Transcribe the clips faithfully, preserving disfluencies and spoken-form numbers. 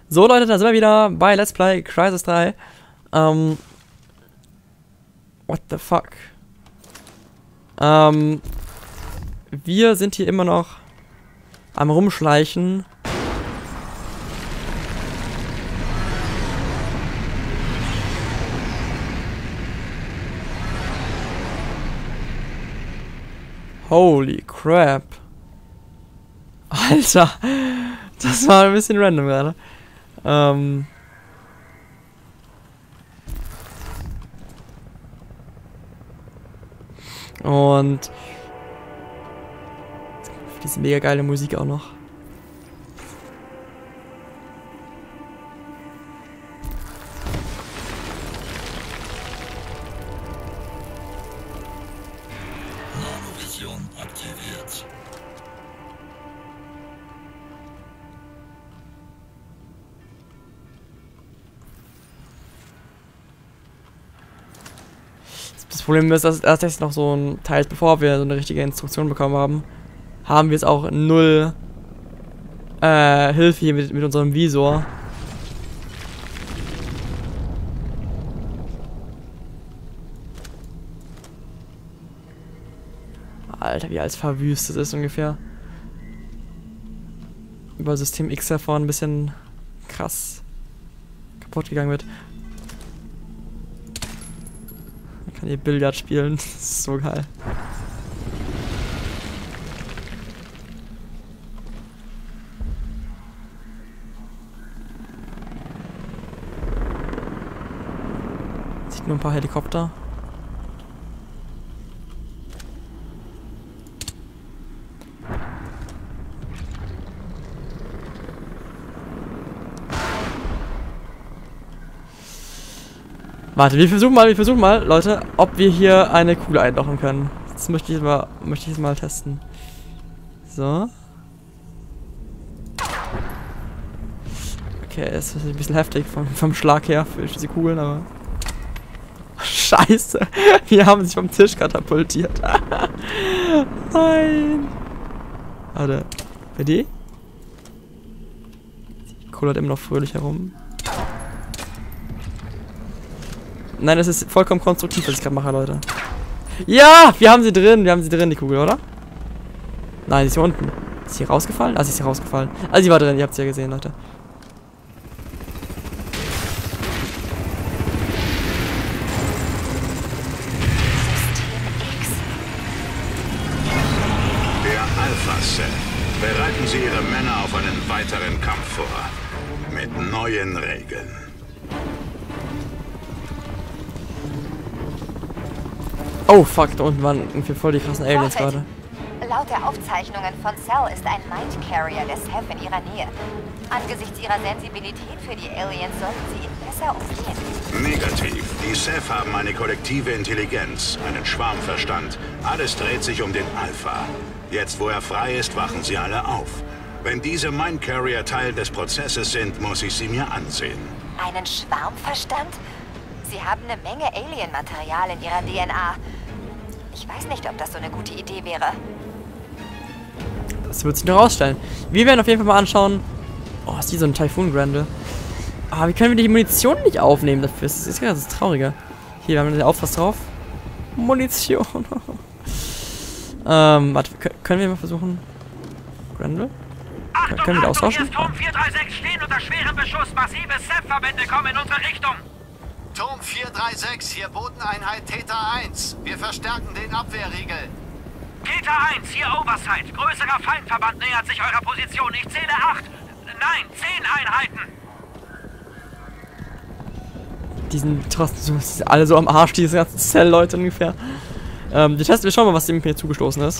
So Leute, da sind wir wieder bei Let's Play Crysis drei. Ähm. What the fuck? Ähm. Wir sind hier immer noch am Rumschleichen. Holy crap. Alter. Das war ein bisschen random gerade. Ähm. Und diese mega geile Musik auch noch. Nanovision aktiviert. Das Problem ist, dass erst jetzt noch so ein Teil, bevor wir so eine richtige Instruktion bekommen haben, haben wir jetzt auch null äh, Hilfe hier mit, mit unserem Visor. Alter, wie alles verwüstet ist ungefähr. Über System X davor ein bisschen krass kaputt gegangen wird. Man kann hier Billard spielen, das ist so geil. Sieht nur ein paar Helikopter. Warte, wir versuchen mal, wir versuchen mal, Leute, ob wir hier eine Kugel einlochen können. Das möchte ich mal, möchte ich jetzt mal testen. So. Okay, es ist ein bisschen heftig vom, vom Schlag her für diese Kugeln, aber... Scheiße, wir haben sich vom Tisch katapultiert. Nein. Warte, bei die? Die kullert immer noch fröhlich herum. Nein, das ist vollkommen konstruktiv, was ich gerade mache, Leute. Ja, wir haben sie drin, wir haben sie drin, die Kugel, oder? Nein, sie ist hier unten. Ist sie hier rausgefallen? Ah, sie ist hier rausgefallen. Also sie war drin, ihr habt sie ja gesehen, Leute. Der Alpha-Cell. Bereiten Sie Ihre Männer auf einen weiteren Kampf vor. Mit neuen Regeln. Oh fuck, da unten waren irgendwie voll die krassen Aliens gerade. Laut der Aufzeichnungen von Cell ist ein Mind Carrier der S E F in ihrer Nähe. Angesichts ihrer Sensibilität für die Aliens sollten sie ihn besser umgehen. Negativ. Die S E F haben eine kollektive Intelligenz, einen Schwarmverstand. Alles dreht sich um den Alpha. Jetzt, wo er frei ist, wachen sie alle auf. Wenn diese Mind Carrier Teil des Prozesses sind, muss ich sie mir ansehen. Einen Schwarmverstand? Sie haben eine Menge Alien-Material in ihrer D N A. Ich weiß nicht, ob das so eine gute Idee wäre. Das wird sich noch rausstellen. Wir werden auf jeden Fall mal anschauen. Oh, ist die so ein Typhoon Grande. Aber wie können wir die Munition nicht aufnehmen dafür? Das ist ja das Traurige. Hier, wir haben den Aufpass drauf. Munition. ähm, warte, können wir mal versuchen. Grande? Achtung, können wir da Achtung, austauschen? hier ist Turm vier drei sechs, stehen unter schwerem Beschuss. Massive S E F-Verbände kommen in unsere Richtung. Turm vier drei sechs, hier Bodeneinheit Theta eins. Wir verstärken den Abwehrriegel. Theta eins, hier Oversight. Größerer Feindverband nähert sich eurer Position. Ich zähle acht. Nein, zehn Einheiten. Die sind trotzdem so, alle so am Arsch, diese ganzen Cell-Leute ungefähr. Ähm, wir testen, wir schauen mal, was dem hier zugestoßen ist.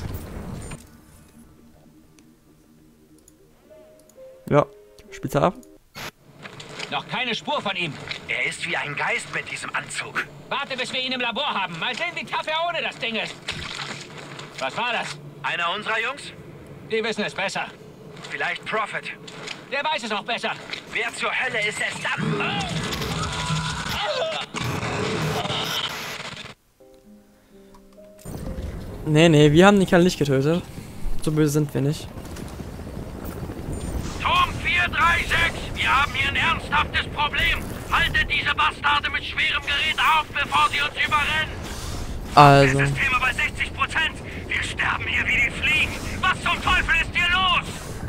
Ja, spielt's ab. Noch keine Spur von ihm. Er ist wie ein Geist mit diesem Anzug. Warte, bis wir ihn im Labor haben. Mal sehen, wie tough er ohne das Ding ist. Was war das? Einer unserer Jungs? Die wissen es besser. Vielleicht Prophet. Der weiß es auch besser. Wer zur Hölle ist es dann? Nee, nee, wir haben den Kerl nicht getötet. So böse sind wir nicht. Turm vier drei sechs, wir haben hier ein ernsthaftes Problem. Haltet diese Bastarde mit schwerem Gerät auf, bevor sie uns überrennen. Also. Systeme bei sechzig Prozent. Wir sterben hier wie die Fliegen. Was zum Teufel ist hier los?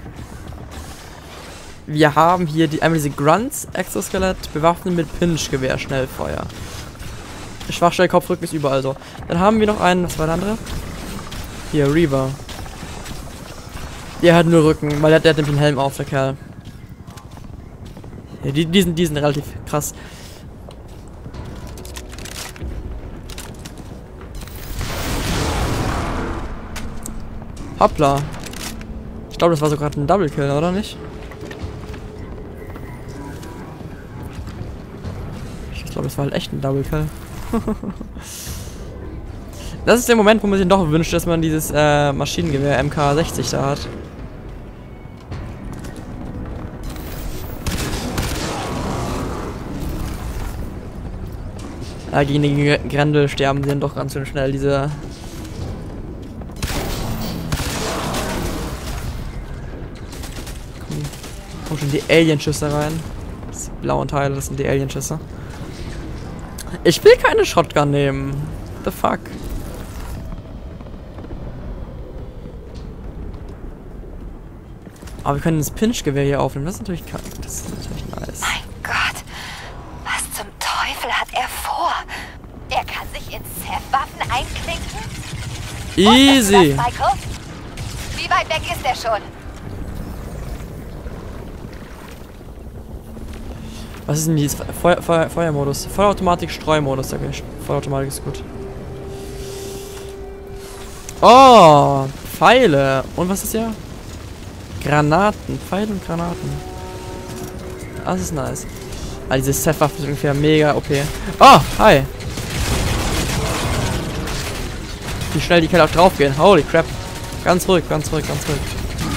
Wir haben hier die, einmal diese Grunts Exoskelett bewaffnet mit Pinch-Gewehr, Schnellfeuer. Schwachstelle, Kopfrücken ist überall so. Dann haben wir noch einen, was war der andere? Hier, Reaver. Der hat nur Rücken, weil der, der hat nämlich einen Helm auf, der Kerl. Ja, die, die, sind, die sind relativ krass. Hoppla. Ich glaube, das war so gerade ein Double Kill, oder nicht? Ich glaube, das war halt echt ein Double Kill. Das ist der Moment, wo man sich doch wünscht, dass man dieses äh, Maschinengewehr M K sechzig da hat. Ja, gegen die Grendel sterben sie dann doch ganz schön schnell, diese... Kommen, kommen schon die Alien-Schüsse rein. Die blauen Teile, das sind die Alien-Schüsse. Ich will keine Shotgun nehmen. The fuck? Aber wir können das Pinch-Gewehr hier aufnehmen. Das ist natürlich, das ist natürlich nice. Mein Gott. Was zum Teufel hat er vor? Er kann sich in Ceph-Waffen einklinken? Easy. Wusstest du das, Michael? Wie weit weg ist er schon? Was ist denn dieses Feuer, Feuer, Feuermodus? Vollautomatik, Streumodus. Okay, Vollautomatik ist gut. Oh, Pfeile. Und was ist hier? Granaten. Pfeile und Granaten. Das ist nice. Ah, diese Ceph-Waffe ist ungefähr mega O P. Oh, hi. Wie schnell die Kerle auch drauf gehen. Holy crap. Ganz ruhig, ganz ruhig, ganz ruhig.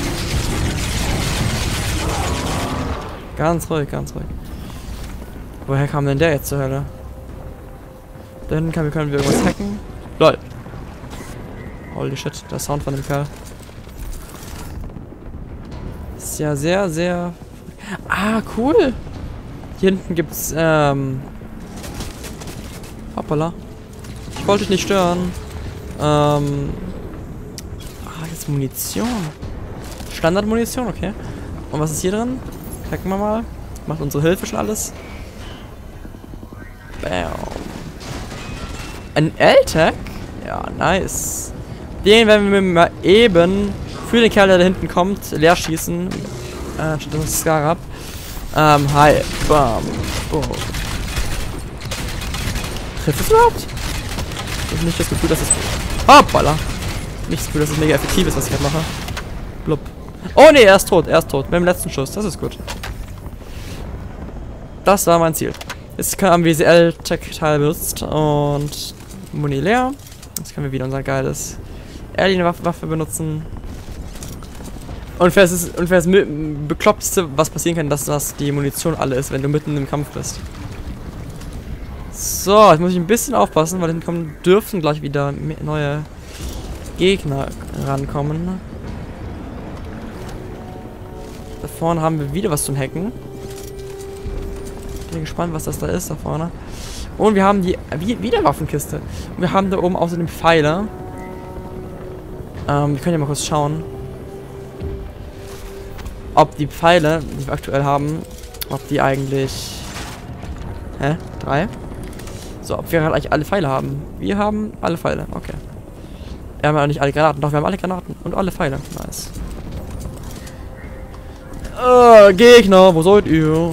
Ganz ruhig, ganz ruhig. Woher kam denn der jetzt zur Hölle? Da hinten können wir, können wir irgendwas hacken. Lol. Holy shit, der Sound von dem Kerl. Ist ja sehr, sehr... Ah, cool. Hier hinten gibt's, ähm... Hoppala. Ich wollte dich nicht stören. Ähm... Ah, jetzt Munition. Standardmunition, okay. Und was ist hier drin? Hacken wir mal. Macht unsere Hilfe schon alles. Bam. Ein L-Tag? Ja, nice. Den werden wir mal eben für den Kerl, der da hinten kommt, leer schießen. Äh, das ist Scarab. Ähm, hi. Bam. Oh. Trifft es überhaupt? Ich habe nicht das Gefühl, dass es... Hoppala. Nicht das Gefühl, dass es mega effektiv ist, was ich gerade mache. Blub. Oh ne, er ist tot. Er ist tot. Mit dem letzten Schuss. Das ist gut. Das war mein Ziel. Jetzt haben wir diese L-Tech-Teil benutzt und Muni leer. Jetzt können wir wieder unser geiles Alien-Waffe benutzen. Und für das, und für das Bekloppteste, was passieren kann, dass das die Munition alle ist, wenn du mitten im Kampf bist. So, jetzt muss ich ein bisschen aufpassen, weil hinten kommen dürfen gleich wieder neue Gegner rankommen. Da vorne haben wir wieder was zum Hacken. Bin gespannt, was das da ist da vorne. Und wir haben die wieder Waffenkiste. Und wir haben da oben außerdem Pfeile. Ähm, wir können ja mal kurz schauen, ob die Pfeile, die wir aktuell haben, ob die eigentlich... Hä? Drei? So, ob wir halt eigentlich alle Pfeile haben. Wir haben alle Pfeile, okay. Wir haben ja nicht alle Granaten, doch wir haben alle Granaten und alle Pfeile. Nice. Äh, Gegner, wo seid ihr?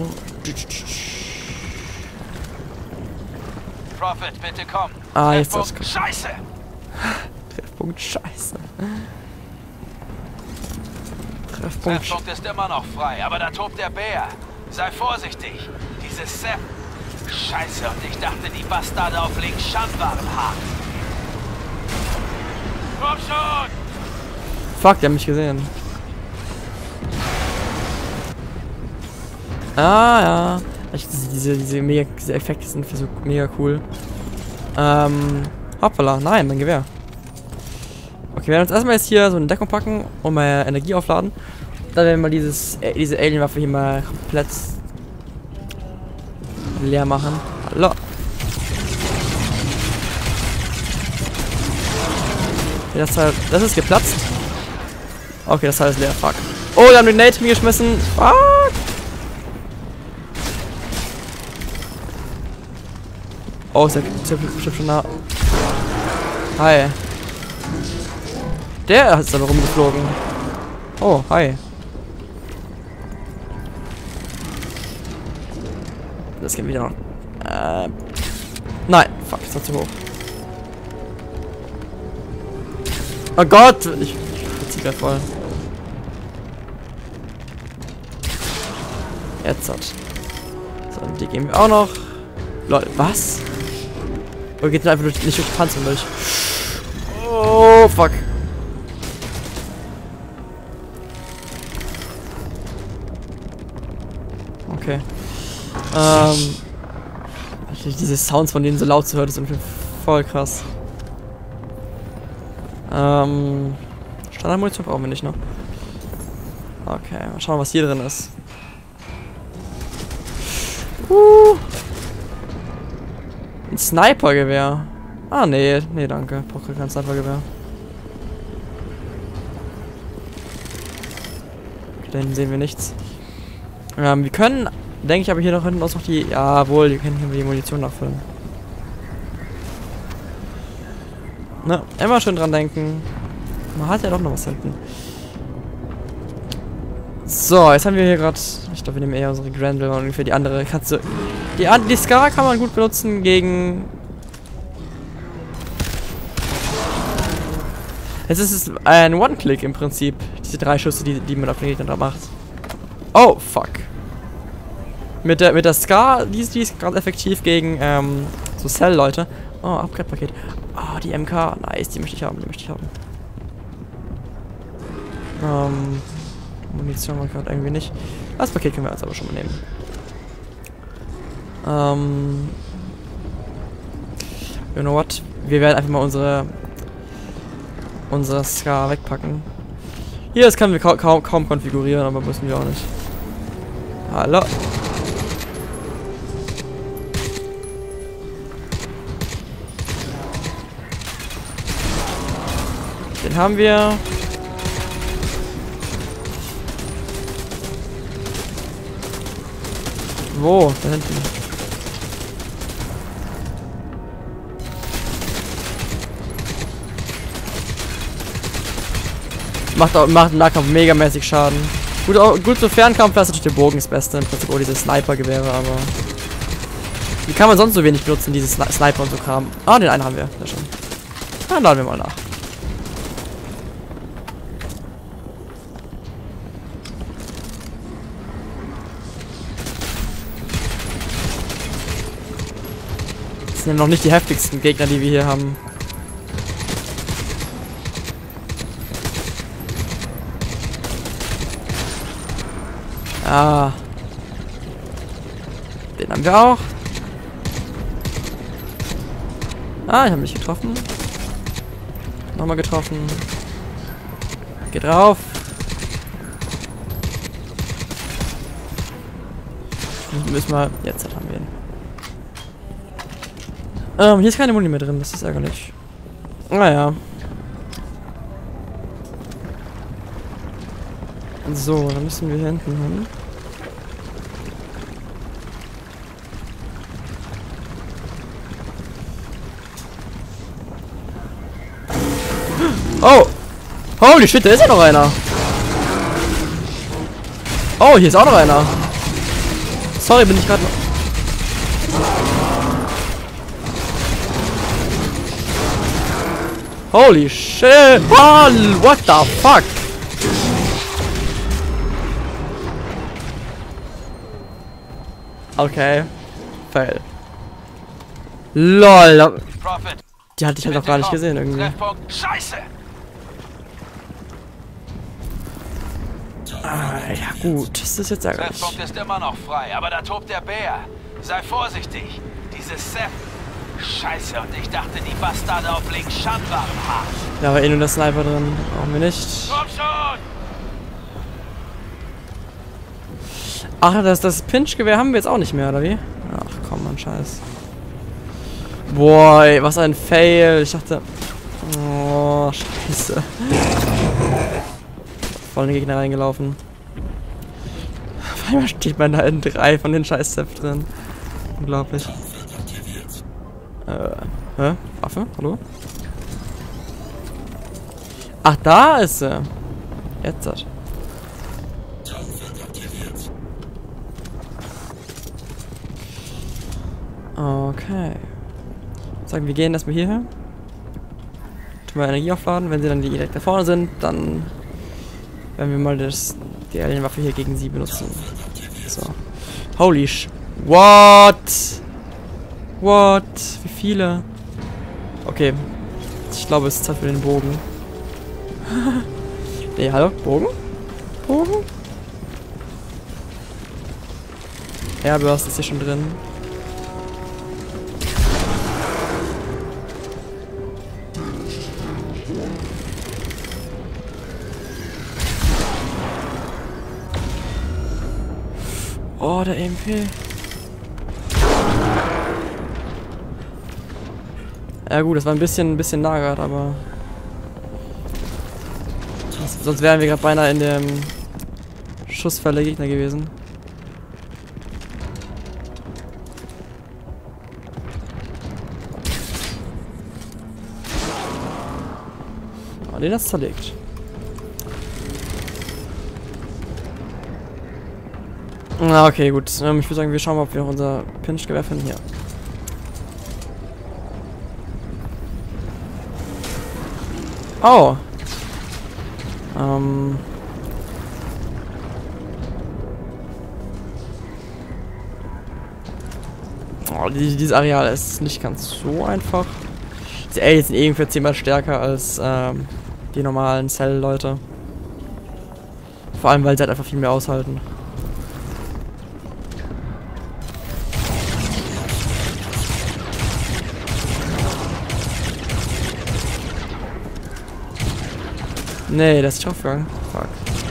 Prophet, bitte komm. Ah, jetzt das. Scheiße! Treffpunkt Scheiße. Treffpunkt, Treffpunkt ist immer noch frei, aber da tobt der Bär. Sei vorsichtig. Dieses Sepp. Scheiße, und ich dachte, die Bastarde auf Link Shan waren hart. Komm schon! Fuck, die haben mich gesehen. Ah, ja. Ich, diese, diese, mega, diese Effekte sind so mega cool. Ähm, hoppala, nein, mein Gewehr. Okay, wir werden uns erstmal jetzt hier so eine Deckung packen und mal Energie aufladen. dann werden wir dieses, äh, diese Alien-Waffe hier mal komplett leer machen. Hallo. Okay, das Teil, das ist geplatzt. Okay, das Teil ist leer. Fuck. Oh, wir haben den Nate hingeschmissen. Fuck. Oh, ist der Typ bestimmt schon nah. Hi. Der ist aber rumgeflogen. Oh, hi. Das geht wieder noch. Äh. Nein, fuck, ist noch zu hoch. Oh Gott! Ich, ich zieh grad voll. Jetzt hat. So, die gehen wir auch noch. Leute, was? Oder geht einfach durch, nicht durch die Panzer durch? Oh, fuck. Okay. Ähm. Diese Sounds von denen so laut zu hören, ist irgendwie voll krass. Ähm. Standardmunition brauchen wir nicht, ne? Okay, mal schauen, was hier drin ist. Uh. Ein Snipergewehr. Ah, nee, nee, danke. Brauche kein Snipergewehr. Okay, da hinten sehen wir nichts. Ähm, wir können, denke ich, aber hier noch hinten aus noch die. Jawohl, wir können hier die Munition nachfüllen. Na, immer schön dran denken. Man hat ja doch noch was hinten. So, jetzt haben wir hier gerade. Ich glaube, wir nehmen eher unsere Grendel und ungefähr die andere Katze. Die, die Scar kann man gut benutzen gegen. Es ist ein One-Click im Prinzip. Diese drei Schüsse, die, die man auf den Gegner da macht. Oh, fuck. Mit der, mit der Scar, die ist, die ist gerade effektiv gegen ähm, so Cell-Leute. Oh, Upgrade-Paket. Oh, die M K. Nice, die möchte ich haben, die möchte ich haben. Ähm, Munition war gerade irgendwie nicht. Das Paket können wir jetzt aber schon mal nehmen. Ähm, you know what? Wir werden einfach mal unsere unsere Scar wegpacken. Hier, das können wir ka kaum, kaum konfigurieren, aber müssen wir auch nicht. Hallo. Den haben wir. Wo? Da hinten. Macht auch macht im Nahkampf megamäßig Schaden. Gut, auch, gut so Fernkampf ist natürlich der Bogen das Beste. Im Prinzip auch diese Sniper-Gewehre, aber. Wie kann man sonst so wenig benutzen, diese Sni Sniper und so Kram? Ah, den einen haben wir. Ja, schon. Dann laden wir mal nach. Das sind ja noch nicht die heftigsten Gegner, die wir hier haben. Ah. Den haben wir auch. Ah, ich habe mich getroffen. Nochmal getroffen. Geht drauf. Müssen wir. Jetzt haben wir ihn. Ähm, hier ist keine Muni mehr drin, das ist ärgerlich. Naja. So, dann müssen wir hier hinten hin. Oh! Holy shit, da ist ja noch einer! Oh, hier ist auch noch einer! Sorry, bin ich gerade noch. Holy shit! Oh, what the fuck? Okay. Fail. LOL. Prophet. Die hatte ich halt noch gar nicht gesehen irgendwie. Treffpunkt. Scheiße! Ah, ja gut, das ist jetzt ärgerlich. Treffpunkt ist immer noch frei, aber da tobt der Bär. Sei vorsichtig. Dieses Sepp. Scheiße, und ich dachte, die Bastarde auf Link Shan waren hart. Da war eh nur der Sniper drin. Brauchen wir nicht. Komm schon! Ach, das, das Pinch-Gewehr haben wir jetzt auch nicht mehr, oder wie? Ach, komm, Mann, Scheiß. Boah, ey, was ein Fail. Ich dachte... Oh, Scheiße. Voll in den Gegner reingelaufen. Auf einmal steht man da in drei von den Scheiß-Zepf drin. Unglaublich. Äh, hä? Waffe? Hallo? Ach, da ist sie. Jetzt hat. Okay. Sagen wir gehen erstmal hierher. Tun wir Energie aufladen. Wenn sie dann direkt da vorne sind, dann werden wir mal das, die Alien-Waffe hier gegen sie benutzen. So. Holy sh... What? What? Wie viele? Okay. Ich glaube, es ist Zeit für den Bogen. Nee, hallo? Bogen? Bogen? Airburst ist hier schon drin. Oh, der E M P. Ja gut, das war ein bisschen, ein bisschen nah gerade, aber... Sonst wären wir gerade beinahe in dem Schussfall der Gegner gewesen. Oh, den hat's zerlegt. Na, okay, gut. Ähm, ich würde sagen, wir schauen mal, ob wir noch unser Pinch-Gewehr finden. Hier. Oh. Ähm. Oh, die, dieses Areal ist nicht ganz so einfach. Die Aliens sind irgendwie zehnmal stärker als ähm, die normalen Cell-Leute. Vor allem, weil sie halt einfach viel mehr aushalten. Nee, das ist nicht aufgegangen. Fuck.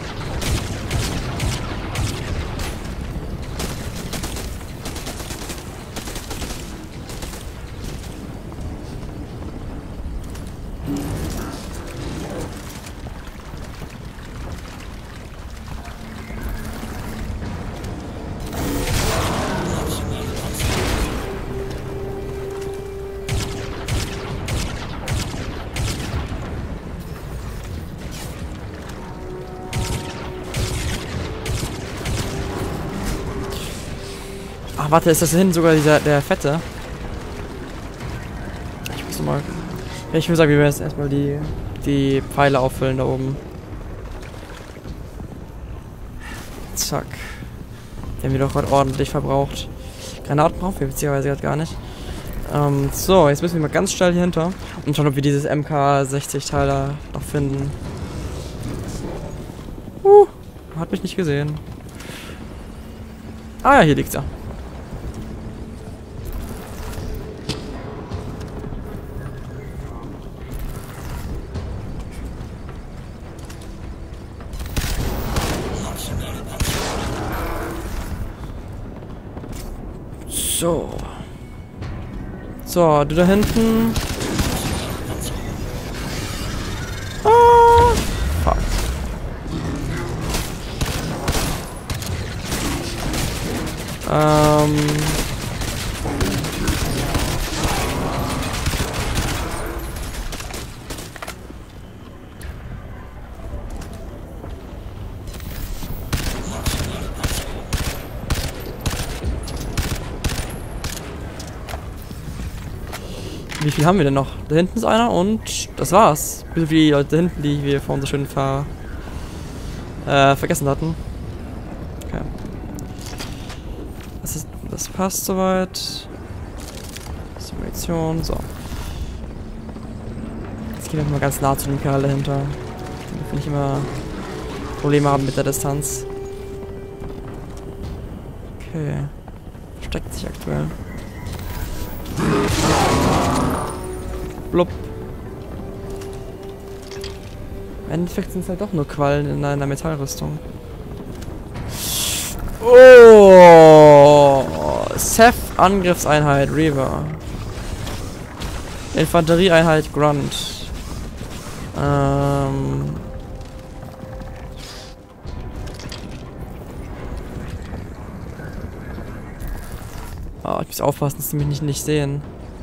Ach, warte, ist das da hinten sogar dieser, der Fette? Ich muss mal... Ja, ich würde sagen, wir werden jetzt erstmal die, die Pfeile auffüllen da oben. Zack. Die haben wir doch gerade ordentlich verbraucht. Granaten brauchen wir beziehungsweise gerade gar nicht. Ähm, so, jetzt müssen wir mal ganz schnell hier hinter und schauen, ob wir dieses M K sechzig Teil da noch finden. Uh, hat mich nicht gesehen. Ah ja, hier liegt's ja. So. So, du da hinten. Ah, fuck. Ähm. Wie viel haben wir denn noch? Da hinten ist einer und das war's. Bis wie die Leute da hinten, die wir vorhin so schön ver äh, vergessen hatten. Okay. Das, ist, das passt soweit. Simulation, so. Jetzt gehen wir mal ganz nah zu dem Kerl dahinter. Da finde ich immer Probleme haben mit der Distanz. Okay. Versteckt sich aktuell. Blub. Im Endeffekt sind es halt doch nur Quallen in einer Metallrüstung. Oh! Seth Angriffseinheit Reaver. Infanterieeinheit Grunt. Ähm. Oh, ich muss aufpassen, dass die mich nicht, nicht sehen.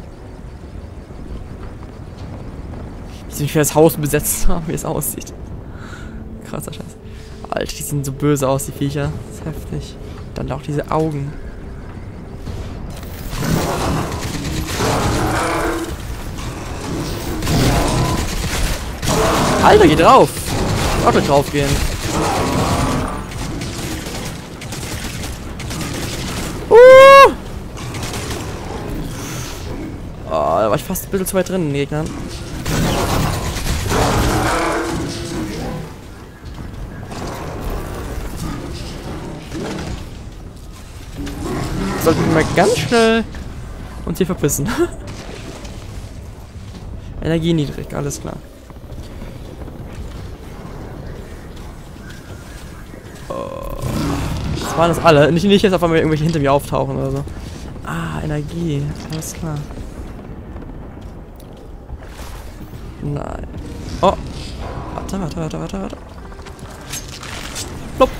Ich sehe, wie wir das Haus besetzt haben, wie es aussieht. Krasser Scheiß. Alter, die sehen so böse aus, die Viecher. Das ist heftig. Dann auch diese Augen. Alter, geh drauf! Ich will auch drauf gehen. Uh! Oh, da war ich fast ein bisschen zu weit drin, den Gegnern. Sollten wir mal ganz schnell uns hier verpissen. Energie niedrig, alles klar. Das waren das alle. Nicht, nicht jetzt auf einmal irgendwelche hinter mir auftauchen oder so. Ah, Energie. Alles klar. Nein. Oh. Warte, warte, warte, warte, warte. Plopp.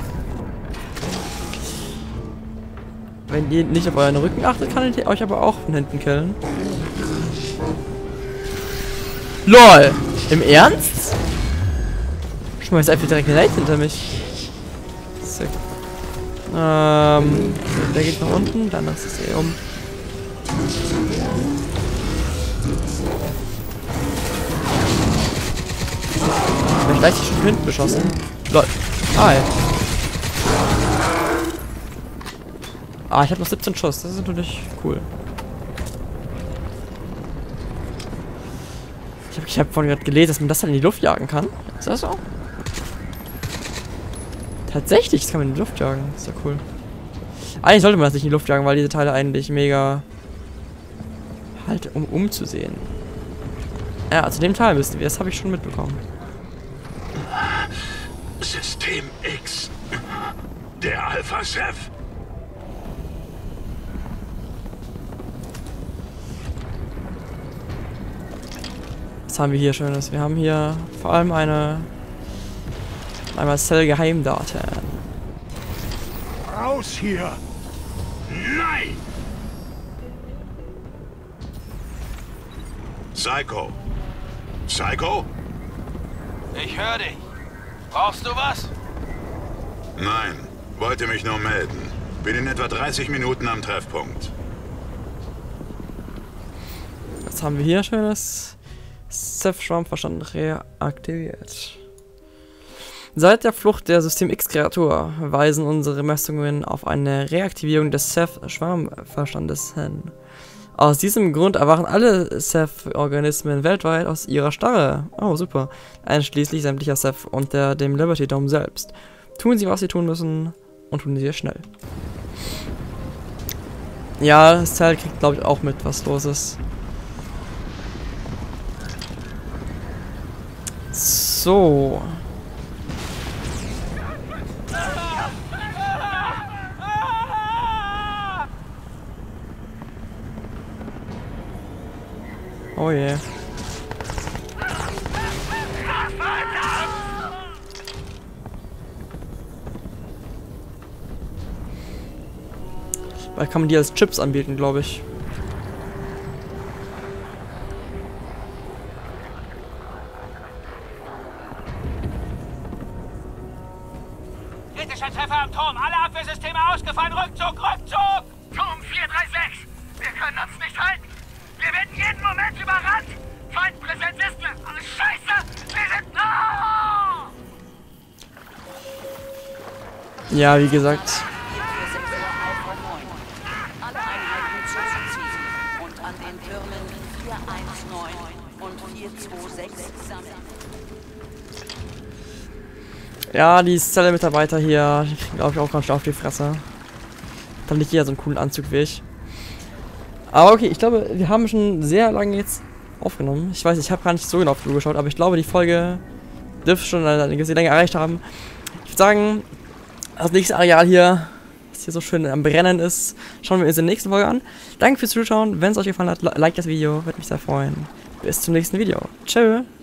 Wenn ihr nicht auf euren Rücken achtet, kann ihr euch aber auch von hinten killen. LOL! Im Ernst? Schmeiß einfach direkt eine Light hinter mich. Sick. Ähm, der geht nach unten, dann ist es eh um. Ich gleich schon von hinten beschossen. LOL. Hi. Ah, ich habe noch siebzehn Schuss, das ist natürlich cool. Ich habe ich hab vorhin gerade gelesen, dass man das dann in die Luft jagen kann. Ist das so? Tatsächlich, das kann man in die Luft jagen. Ist ja cool. Eigentlich sollte man das nicht in die Luft jagen, weil diese Teile eigentlich mega... Halt, um umzusehen. Ja, zu dem Teil müssten wir. Das habe ich schon mitbekommen. System X. Der Alpha-Chef. Was haben wir hier Schönes? Wir haben hier vor allem eine... Einmal Cell-Geheimdaten. Raus hier! Nein! Psycho! Psycho? Ich höre dich. Brauchst du was? Nein, wollte mich nur melden. Bin in etwa dreißig Minuten am Treffpunkt. Was haben wir hier Schönes? Seth-Schwarmverstand reaktiviert. Seit der Flucht der System X-Kreatur weisen unsere Messungen auf eine Reaktivierung des Seth-Schwarmverstandes hin. Aus diesem Grund erwachen alle Seth-Organismen weltweit aus ihrer Starre. Oh, super. Einschließlich sämtlicher Seth und der, dem Liberty Dome selbst. Tun sie, was sie tun müssen, und tun sie es schnell. Ja, Cell kriegt, glaube ich, auch mit, was los ist. So. Oh je. Yeah. Weil kann man die als Chips anbieten, glaube ich. Kritischer Treffer am Turm. Alle Abwehrsysteme ausgefallen. Rückzug, Rückzug! Turm vier drei sechs. Wir können uns nicht halten. Wir werden jeden Moment überrannt. Feindpräsenz ist mir. Alles Scheiße. Wir sind... Oh! Ja, wie gesagt. Alle Einheiten zuzuziehen und an den Türmen vier eins neun und vier zwei sechs sammeln. Ja, die Zelle-Mitarbeiter hier, die kriegen, glaube ich, auch ganz schön auf die Fresse. Dann nicht jeder so einen coolen Anzug wie ich. Aber okay, ich glaube, wir haben schon sehr lange jetzt aufgenommen. Ich weiß, ich habe gar nicht so genau auf die Uhr geschaut, aber ich glaube, die Folge dürfte schon eine gewisse Länge erreicht haben. Ich würde sagen, das nächste Areal hier was hier so schön am Brennen ist. Schauen wir uns in der nächsten Folge an. Danke fürs Zuschauen. Wenn es euch gefallen hat, like das Video. Würde mich sehr freuen. Bis zum nächsten Video. Tschö.